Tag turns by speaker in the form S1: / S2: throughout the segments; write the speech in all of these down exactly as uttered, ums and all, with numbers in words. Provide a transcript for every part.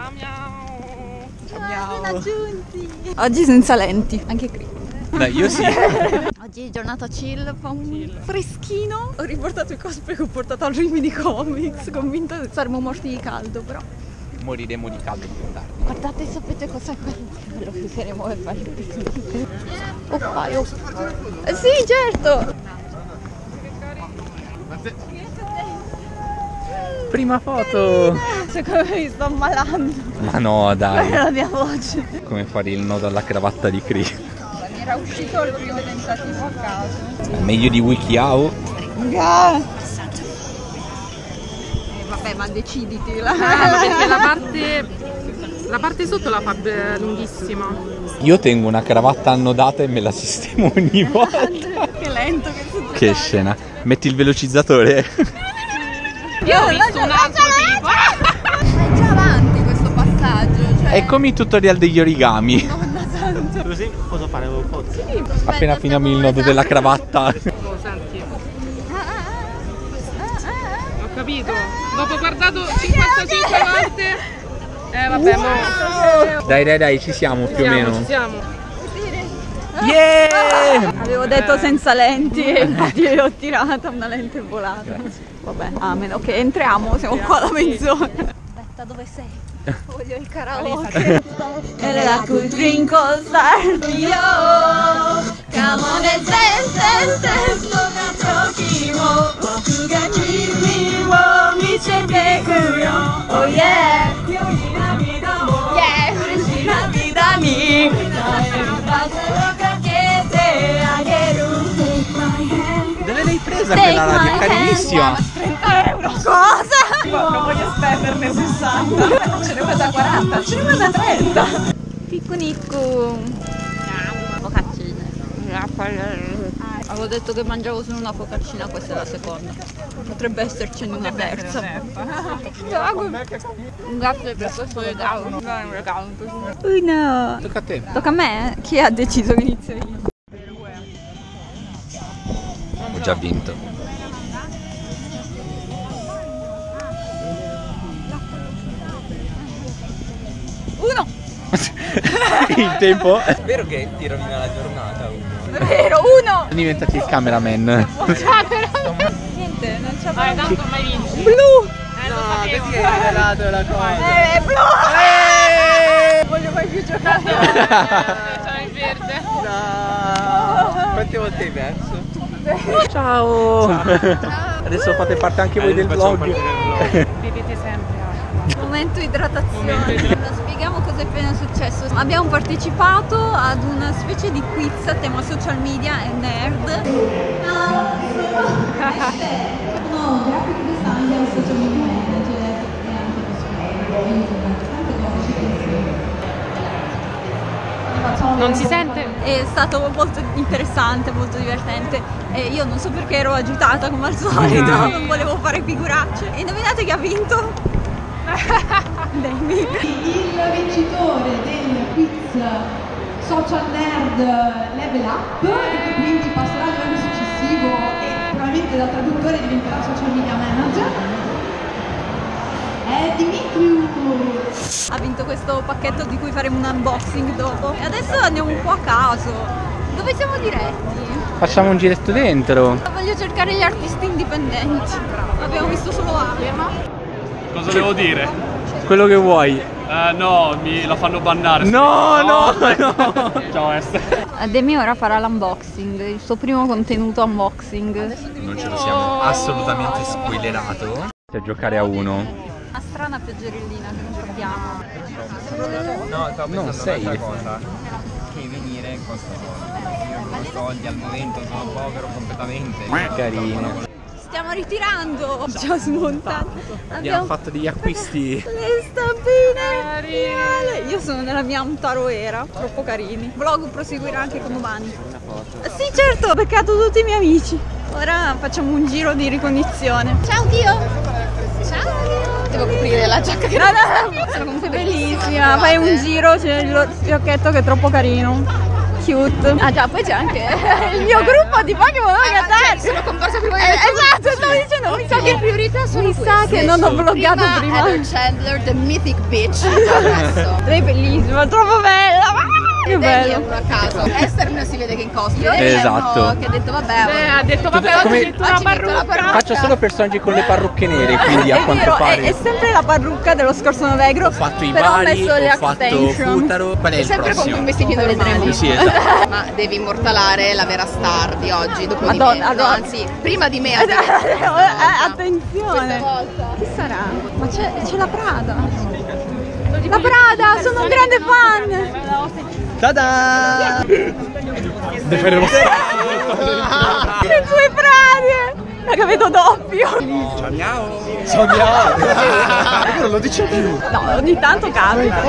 S1: Ciao, raggiunti. Oggi senza lenti, anche qui.
S2: Dai, io sì.
S1: Oggi è giornata chill, fa un chill. Freschino. Ho riportato i cosplay che ho portato al Rimini Comics, convinta che saremmo morti di caldo, però
S2: Moriremo di caldo più tardi.
S1: guardate, sapete cosa è quello? Quello che useremo per fare il picnic. Oh, fai, oh. Eh, sì, certo.
S2: Prima foto.
S1: Secondo me mi sto ammalando.
S2: Ma no, dai.
S1: Guarda la mia voce.
S2: Come fare il nodo alla cravatta di Cree.
S1: Mi era uscito il primo tentativo a caso.
S2: Meglio di WikiHow.
S1: Eh, vabbè, ma deciditi là.
S3: Eh, perché la parte, la parte sotto la fa be- lunghissima.
S2: Io tengo una cravatta annodata e me la sistemo ogni volta.
S1: Che lento che sei.
S2: Che scena. Metti il velocizzatore.
S3: Io ho visto un altro tipo.
S1: È già avanti questo passaggio. Cioè...
S2: È come i tutorial degli origami.
S1: Madonna santa.
S4: Così posso fare un po'?
S1: Sì,
S2: Appena
S1: aspetta,
S2: finiamo il
S1: siamo
S2: nodo della
S1: esatti.
S2: cravatta.
S3: Oh, senti, ho capito. Dopo guardato cinquantacinque volte. Eh vabbè, mo.
S2: Dai, dai, dai, ci siamo
S3: Ci
S2: più o
S3: siamo,
S2: meno.
S3: ci siamo.
S2: Yeah!
S1: Avevo detto senza lenti e infatti ho tirata una lente volata. Vabbè, a meno che entriamo, siamo qua da mezz'ora. Aspetta, dove sei? Voglio il karaoke. E la cool drink all star. Yo, come on and dance, dance, dance. Oh yeah.
S2: Dove l'hai presa quella radio? Carinissima.
S1: trenta euro. Cosa? Non voglio spenderne sessanta. Non ce ne vuoi da quaranta, ce ne vuoi da trenta. Picconicco. Focaccine. Avevo detto che mangiavo solo una focaccina, questa è la seconda. Potrebbe essercene una terza. Grazie per questo regalo. Non è un regalo. Uno.
S2: Tocca a te.
S1: Tocca a me? Chi ha deciso che inizio io?
S2: Ho già vinto.
S1: Uno!
S2: Il tempo?
S4: È vero che ti rovina la giornata uno?
S1: È vero, uno!
S2: Diventati il cameraman.
S1: Niente, non c'è
S3: Dai, tanto mai vinci.
S1: Blu!
S3: Eh, lo
S4: No,
S3: sapevo.
S4: perché hai regalato la cosa?
S1: Eh, blu! Non voglio mai più giocare.
S3: Sono in verde.
S4: No! Quante volte hai perso?
S2: Ciao. Adesso fate parte anche voi del vlog.
S3: Bevete sempre acqua.
S1: Momento idratazione. Spieghiamo cosa è appena successo. Abbiamo partecipato ad una specie di quiz a tema social media e nerd. No, graphic designer, social media manager e anche cosplay.
S3: Non si sente?
S1: È stato molto interessante, molto divertente. E io non so perché ero agitata come al solito, non volevo fare figuracce. E indovinate chi ha vinto? Demi.
S5: Il vincitore del quiz Social Nerd Level Up, che quindi passerà al livello successivo e probabilmente da traduttore diventerà social media manager, è Dimitriu.
S1: Ha vinto questo pacchetto di cui faremo un unboxing dopo. E adesso andiamo un po' a caso. Dove siamo diretti?
S2: Facciamo un giretto dentro.
S1: Voglio cercare gli artisti indipendenti. Abbiamo visto solo Alema.
S6: Cosa devo dire?
S2: Quello che vuoi.
S6: Eh no, mi la fanno bannare.
S2: No, no, no.
S6: Ciao Esther.
S1: Demi ora farà l'unboxing, il suo primo contenuto unboxing.
S2: Non ce lo siamo assolutamente spoilerato. A giocare a uno.
S1: Una strana pioggerellina che non capiamo.
S4: No, stavo pensando
S2: Non sei.
S4: un'altra cosa. Che venire costa soldi. Io non ho soldi al momento, sono povero completamente.
S2: Carine.
S1: Stiamo ritirando. Ciao smontati.
S2: Abbiamo fatto degli acquisti.
S1: le stampine. Reale. Io sono nella mia Amtaro era. Troppo carini. Il vlog proseguirà anche con domani. Sì, certo, ho beccato tutti i miei amici. Ora facciamo un giro di ricognizione. Ciao Dio. Ciao. Devo coprire la giacca che no, no, no. Sono comunque bellissima. Fai un giro, c'è lo fiocchetto che è troppo carino. cute. Ah già, poi c'è anche il mio gruppo di Pokémon Gatari.
S7: Sono comparsa prima di
S1: eh, Esatto, stavo dicendo, mi sa che
S7: priorità sono
S1: mi sa che non ho vloggato prima.
S7: Heather Chandler, the mythic bitch. Adesso.
S1: Lei è bellissima, troppo bella. Che bello.
S7: Uno a caso. Esther non si vede che in cosplay.
S2: Esatto.
S7: Che ha detto vabbè.
S3: Eh, ha detto vabbè, oggi
S2: come-
S3: metto una parrucca.
S2: Faccio solo personaggi con le parrucche nere, quindi a
S1: È
S2: quanto
S1: vero,
S2: pare.
S1: è, è sempre la parrucca dello scorso Novegro.
S2: Ho fatto i
S1: però ho
S2: vari,
S1: messo le
S2: ho fatto
S1: extension.
S2: Futaro. Qual è il
S7: Sempre con
S2: prossimo?
S7: un vestitino vedremo.
S2: Sì, esatto.
S7: Ma devi immortalare la vera star di oggi, dopo
S1: Madonna,
S7: di me.
S1: allora-
S7: No, anzi, prima di me.
S1: Eh,
S7: addirittura.
S1: eh, attenzione.
S7: Questa volta.
S1: Chi sarà? Ma c'è, c'è la Prada. La Prada, sono un grande fan.
S2: Ta-da!
S1: Le tue Prade. Raga, vedo doppio.
S2: Sogniamo! Non lo dice più.
S1: No, ogni tanto capita.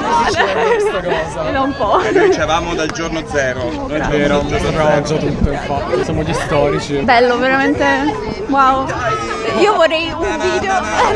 S1: E da un po'.
S8: Noi dicevamo dal giorno zero. Noi
S6: Vero, sappiamo già tutto, infatti. Siamo gli storici.
S1: Bello, veramente. Wow. Io vorrei un video.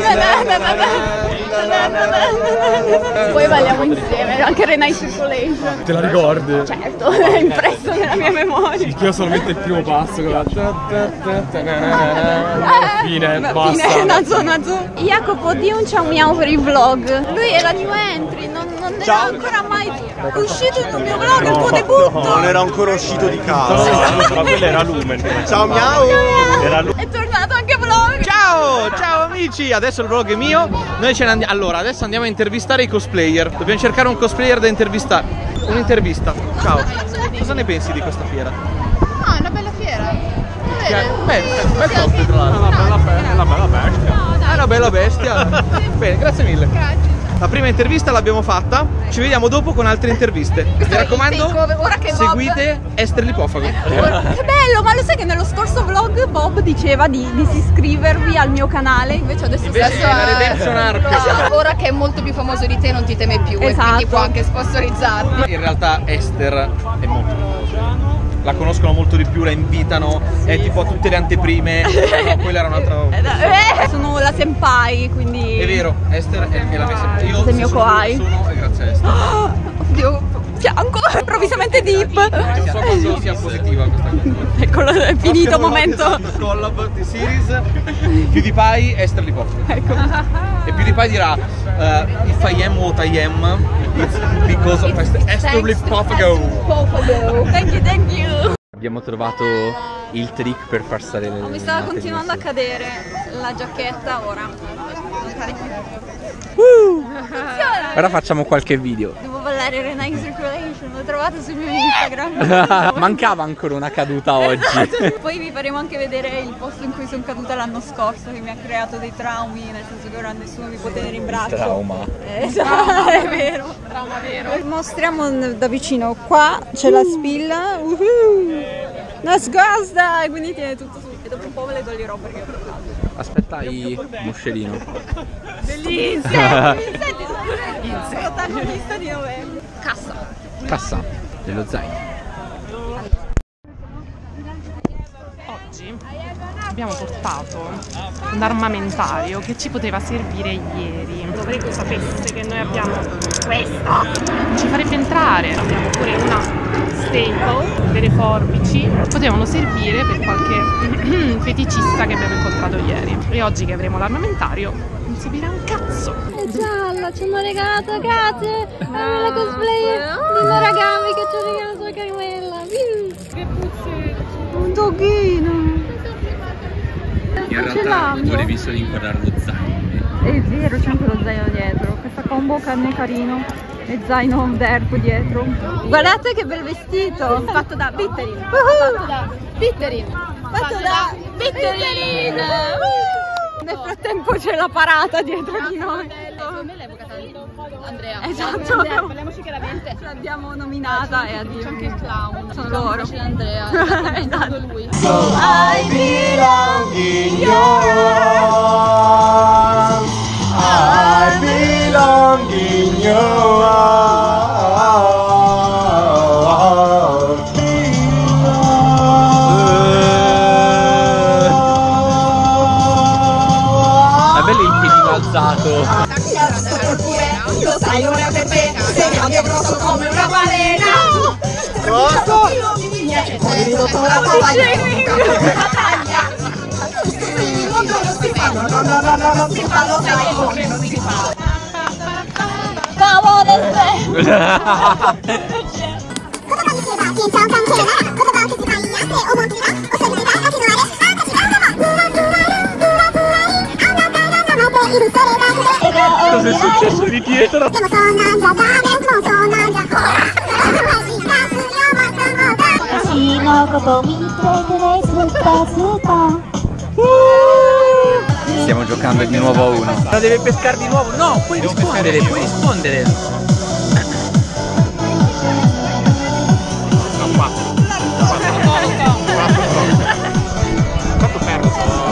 S1: Poi balliamo insieme, anche Renai Circulation.
S6: Te la ricordi?
S1: Certo, è impresso nella mia memoria.
S6: Io solamente il primo passo con la ta ta ta ta na na na na. Fine,
S1: Ma
S6: basta.
S1: fine, Nazo, Nazo. Jacopo, di un ciao miau per il vlog. Lui è la new entry, non, non era ancora mai uscito in un mio vlog, il tuo debutto.
S8: Non era ancora uscito di casa.
S6: Ma quello era Lumen.
S8: Ciao miau! Era lui.
S1: È tornato anche vlog.
S9: Ciao, ciao amici, adesso il vlog è mio. Noi ce ne andiamo. Allora, adesso andiamo a intervistare i cosplayer. Dobbiamo cercare un cosplayer da intervistare. Un'intervista. Ciao. Cosa ne pensi di questa fiera?
S7: Ah, è una bella fiera.
S9: Beh, bel cosplay tra l'altro.
S6: È una bella bestia.
S9: È una bella bestia. Bene, grazie mille.
S7: Grazie.
S9: La prima intervista l'abbiamo fatta. Ci vediamo dopo con altre interviste. Mi raccomando,
S7: Ora che Bob-
S9: seguite Ester Lipofago.
S1: Che bello, ma lo sai che nello scorso vlog Bob diceva di, di iscrivervi al mio canale, invece adesso
S9: Invece
S1: stesso
S9: è la Redemption Arc.
S7: Ora che è molto più famoso di te non ti teme più e
S1: Esatto.
S7: quindi può anche sponsorizzarti.
S9: In realtà Esther è molto famosa. La conoscono molto di più, la invitano, è tipo a tutte le anteprime. No, quella era un'altra.
S1: Eh, sono la senpai, quindi
S9: È vero, Esther è, è la mia sempre. Io
S1: Sei il mio
S9: se sono
S1: kohai.
S9: dove sono è grazie a Esther.
S1: Oddio, fianco, improvvisamente deep.
S9: Non so quanto sia positiva questa cosa.
S1: Eccolo, è finito momento.
S9: Collab di series. PewDiePie, Esther Lipofago.
S1: Ecco.
S9: E PewDiePie dirà uh, if I am what I am, it's because of Esther, Esther Lipofago.
S1: Thank you, thank you.
S2: Abbiamo trovato il trick per far stare le
S1: Mi stava
S2: le
S1: continuando a
S2: note
S1: cadere la giacchetta, ora. Funziona!
S2: Ora facciamo qualche video.
S1: Devo ballare Renai Circulation, l'ho trovato sul mio Instagram.
S2: Mancava ancora una caduta oggi.
S1: Poi vi faremo anche vedere il posto in cui sono caduta l'anno scorso, che mi ha creato dei traumi, nel senso che ora nessuno mi può tenere in braccio.
S2: Trauma.
S1: Eh, Esatto, è vero. Trauma vero. Mostriamo da vicino. Qua c'è la spilla. Uhuh. Nascosta! E quindi tiene tutto su. E dopo un po' ve le toglierò perché ho caldo.
S2: Aspetta il moscerino.
S1: Bellissimo! Senti, sono il protagonista di novembre. Cassa.
S2: Cassa dello zaino.
S3: Oggi abbiamo portato un armamentario che ci poteva servire ieri. Vorrei che sapesse che noi abbiamo questa. Ci farebbe entrare. Abbiamo pure una staple, delle forbici. Potevano servire per qualche feticista che abbiamo incontrato ieri. E oggi che avremo l'armamentario non servirà un cazzo.
S1: È gialla, ci hanno regalato Kate, la cosplayer di Noragami che ci ha regalato Carmella. Che puzzetto. Un doghino.
S2: In realtà volevi solo inquadrare lo zaino.
S1: È vero, c'è anche lo zaino dietro. Questa combo carne carino e zaino derpo dietro. Guardate che bel vestito! Fatto da Bitterin. Fatto da Bitterin. Fatto da Bitterin. Nel frattempo c'è la parata dietro di noi.
S7: Andrea.
S1: Esatto.
S7: Parliamoci chiaramente.
S1: L'abbiamo nominata e addio.
S7: C'è anche il clown.
S1: Sono loro.
S7: C'è Andrea.
S1: Esatto.
S7: Lui.
S8: I belong in your arms. I belong in your arms.
S2: È bello il piedino alzato.
S5: Lo sai, ora per me sei grande e grosso come una balena.
S2: Cosa è successo di dietro? Stiamo giocando di nuovo a uno.
S9: La deve pescare di nuovo. No, puoi
S2: Devo
S9: rispondere,
S2: pescare.
S9: puoi rispondere.
S6: No, quattro. Quanto perdo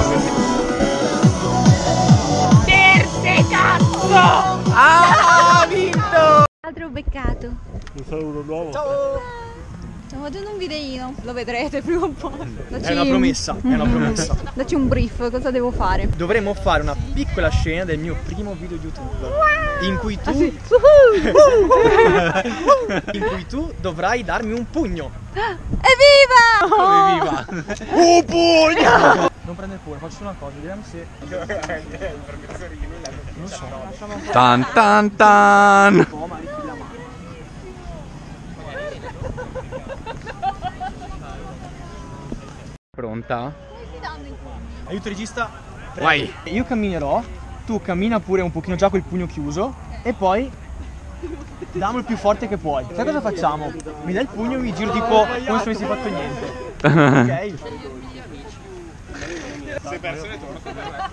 S3: Terze, cazzo!
S9: Ah, ha vinto!
S1: Altro beccato.
S6: Un saluto nuovo.
S1: Stiamo facendo un videino, lo vedrete prima o poi. Dacci...
S9: È una promessa, è una promessa.
S1: Dacci un brief, cosa devo fare?
S9: Dovremmo fare una piccola scena del mio primo video YouTube. In cui tu.
S1: Ah, sì.
S9: In cui tu dovrai darmi un pugno.
S1: Evviva!
S9: Evviva! Un pugno! Non prendere pure, faccio una cosa, vediamo se. Non so.
S2: Tan tan tan.
S9: Oh, ma rifila la mano.
S2: Pronta?
S9: Aiuto regista.
S2: Vai.
S9: Io camminerò, tu cammina pure un pochino già col pugno chiuso e poi dammo il più forte che puoi. Sai cosa facciamo? Mi dai il pugno e mi giro tipo come se non avessi fatto niente. Ok?
S6: Sei perso le torte.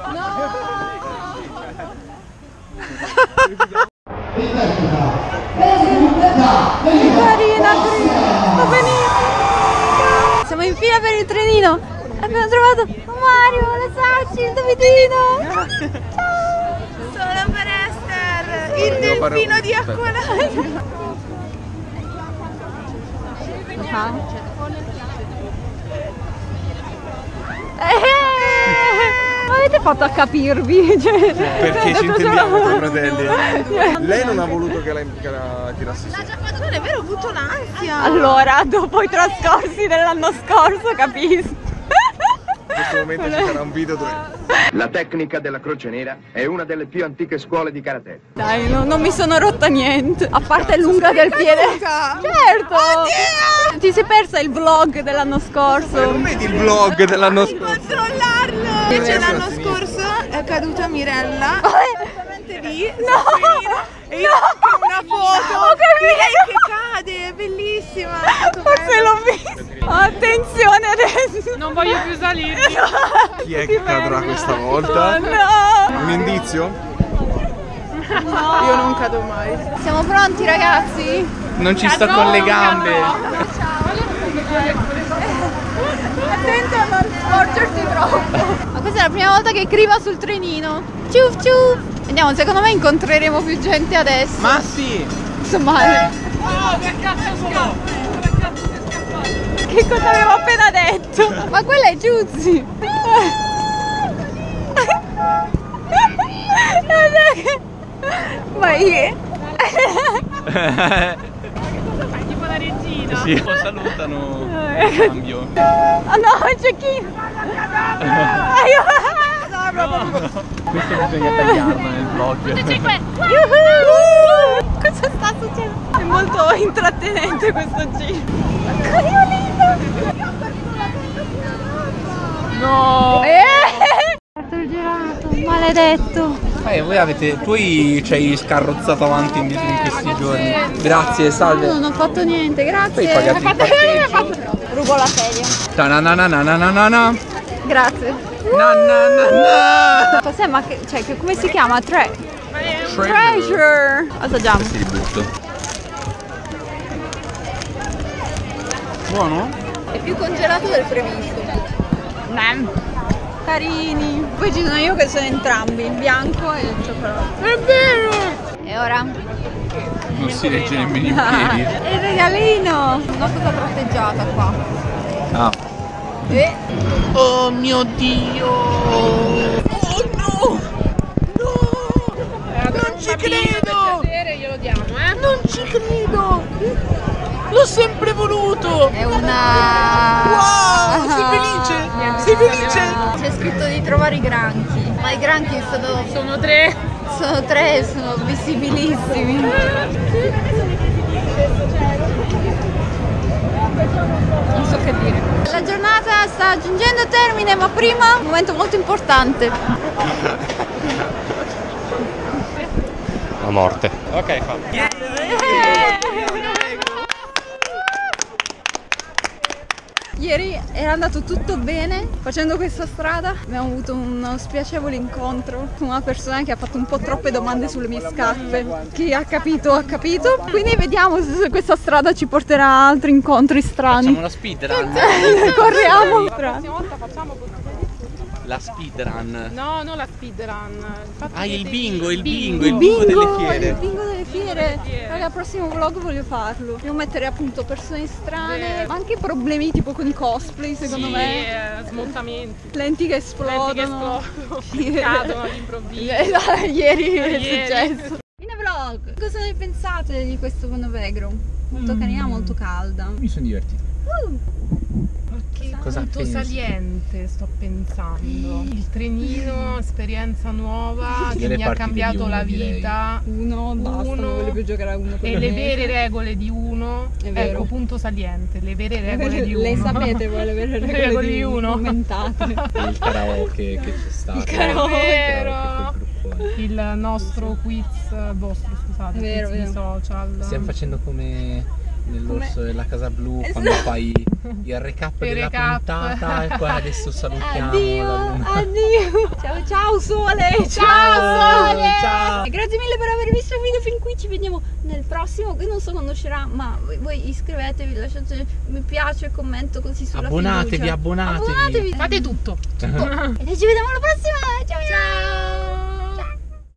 S1: Carina, va benissimo. Siamo in fila per il trenino. Abbiamo trovato Mario, la Saci, il Davidino. Ciao. Sono per Esther, il delfino di Aqualad. Ma avete fatto a capirvi? Cioè,
S6: Perché ci intendiamo con i fratelli. Lei non ha voluto che la, che la tirassi su.
S1: non è vero, ho avuto un'ansia. Allora, dopo i trascorsi dell'anno scorso, capisco.
S6: In questo momento ci sarà un video dove...
S10: La tecnica della croce nera è una delle più antiche scuole di karate.
S1: Dai, no, non mi sono rotta niente. A parte lunga del piede. Certo! Oddio! Ti sei persa il vlog dell'anno scorso.
S6: Non vedi il vlog dell'anno scorso?
S11: Controllarlo! Invece l'anno scorso è caduta Mirella. Esattamente lì.
S1: No!
S11: E io ho anche una foto di lei che cade, è bellissima.
S1: Forse l'ho visto. Attenzione adesso.
S3: Non voglio più salire.
S6: Chi è che cadrà questa volta?
S1: No!
S6: Un indizio?
S1: No.
S11: Io non cado mai.
S1: Siamo pronti, ragazzi?
S2: Non ci sto con le gambe.
S1: Attento a non sporgerti troppo. Ma questa è la prima volta che Criva sul trenino. Ciuf ciuf. Vediamo, secondo me incontreremo più gente adesso.
S9: Ma sì!
S1: Insomma.
S3: Oh, che cazzo scappa! Che cazzo è scappato?
S1: Che cosa avevo appena detto? Ma quella è Giuzzi. Vai.
S3: Tipo la regina.
S2: Sì, lo salutano. Cambio.
S1: Ah no, il cecchino.
S2: Questo bisogna tagliarlo nel vlog.
S1: Cosa sta succedendo? È molto intrattenente questo giro. Cariolino.
S2: No!
S1: Eh! Fatto il gelato, maledetto.
S2: Eh, voi avete. Tu hai- ci hai scarrozzato avanti in, in questi giorni. Grazie, salve.
S1: No, non ho fatto niente, grazie.
S2: Poi pagate il parcheggio.
S1: Rubo la sedia.
S2: Ta-na-na-na-na-na-na.
S1: Grazie.
S2: Na na na na.
S1: Cos'è? Ma che, cioè, che, come si chiama? Tre.
S2: Treasure.
S1: Treasure. Assaggiamo.
S2: Si ributto. Buono?
S1: È più congelato del previsto. Nem. Carini. Poi ci sono io che sono entrambi, il bianco e il cioccolato. È vero! E ora?
S2: Non si regge nemmeno in piedi.
S1: È il regalino! Una cosa tratteggiata qua.
S2: Ah.
S1: E...
S9: Oh mio Dio!
S3: Oh no!
S9: Non ci credo!
S3: Per piacere glielo diamo, eh?
S9: Non ci credo! Lo L'ho sempre voluto!
S1: È una...
S9: Wow, sei felice? Sei felice?
S1: C'è scritto di trovare i granchi, ma i granchi sono...
S3: Sono tre.
S1: Sono tre, sono visibilissimi. Non so che dire. La giornata sta giungendo a termine, ma prima un momento molto importante.
S6: La morte. Ok, fa.
S1: Ieri era andato tutto bene facendo questa strada, abbiamo avuto uno spiacevole incontro con una persona che ha fatto un po' troppe domande sulle mie scarpe. Chi ha capito ha capito, quindi vediamo se questa strada ci porterà a altri incontri strani.
S2: Facciamo la speedrun.
S1: Corriamo.
S3: La prossima volta facciamo
S2: La speedrun.
S3: No, non la speedrun.
S2: Ah, il bingo, il bingo, il bingo delle fiere.
S1: Il bingo delle fiere. Raga, al prossimo vlog voglio farlo. Devo mettere appunto persone strane, ma anche problemi tipo con i cosplay, secondo
S3: sì,
S1: me.
S3: Eh, smottamenti.
S1: Lenti che esplodono.
S3: Lenti che esplodono. Cadono all'improvviso.
S1: Ieri è
S3: Ieri.
S1: successo. Fine vlog. Cosa ne pensate di questo Montenegro? Molto carina, molto calda.
S2: Mi sono divertito.
S1: Uh.
S3: Che
S2: Cosa
S3: punto
S2: pensi?
S3: saliente sto pensando. Il trenino, esperienza nuova che
S2: Delle
S3: mi ha
S2: partite
S3: cambiato
S2: di uno,
S3: la
S2: direi.
S3: vita.
S1: Uno, basta,
S3: Uno,
S1: non voglio più giocare a uno.
S3: E le vere regole di uno.
S1: È vero.
S3: Ecco, punto saliente, le vere regole di uno.
S1: Le sapete voi le vere regole,
S3: regole
S1: di,
S3: di uno.
S1: Commentate.
S2: Il karaoke che c'è stato.
S1: Il karaoke.
S3: È vero. Il nostro quiz, vostro scusate,
S1: È vero,
S3: quiz di
S1: vero.
S3: social.
S2: Stiamo facendo come nell'orso
S1: Come-
S2: della Casa Blu
S1: Esatto.
S2: quando fai il recap
S3: Il
S2: della
S3: recap.
S2: puntata e poi adesso salutiamo
S1: Addio,
S2: la luna.
S1: addio. Ciao ciao sole.
S2: Ciao,
S1: sole.
S2: ciao.
S1: E grazie mille per aver visto il video fin qui. Ci vediamo nel prossimo, che non so quando uscirà, ma voi, voi iscrivetevi, lasciate mi piace, commento così sulla
S2: Abbonatevi,
S1: fiducia.
S2: abbonatevi.
S1: Abbonatevi.
S3: Fate tutto.
S1: E noi ci vediamo alla prossima. Ciao ciao.